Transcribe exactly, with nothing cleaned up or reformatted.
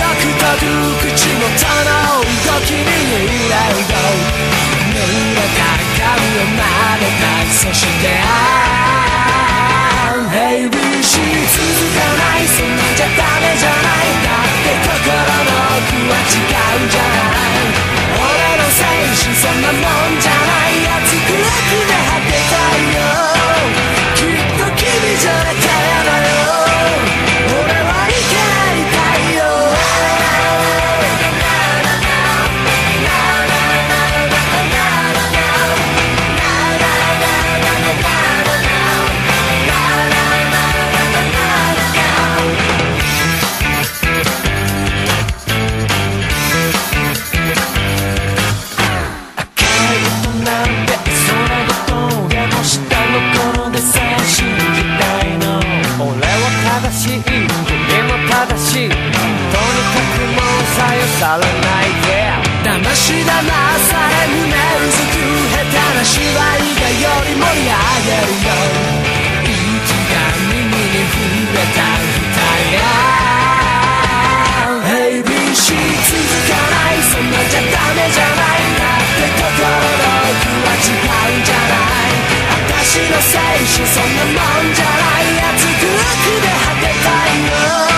くたく口元の動きに揺れる濡れた髪を撫でたいそしてああ エービーシー 続かないそんなんじゃダメじゃないだって心の奥は違うじゃない俺の精神そんなもんじゃない熱く熱で果てたいよきっと君じゃなきゃやだよ俺はいけない太陽さらないで騙し騙され胸うずく下手な芝居がより盛り上げるよ息が耳に触れた二人 エービーシー 続かないそんなんじゃダメじゃないだって心の奥は違うんじゃない私の精神そんなもんじゃない熱く熱で果てたいよ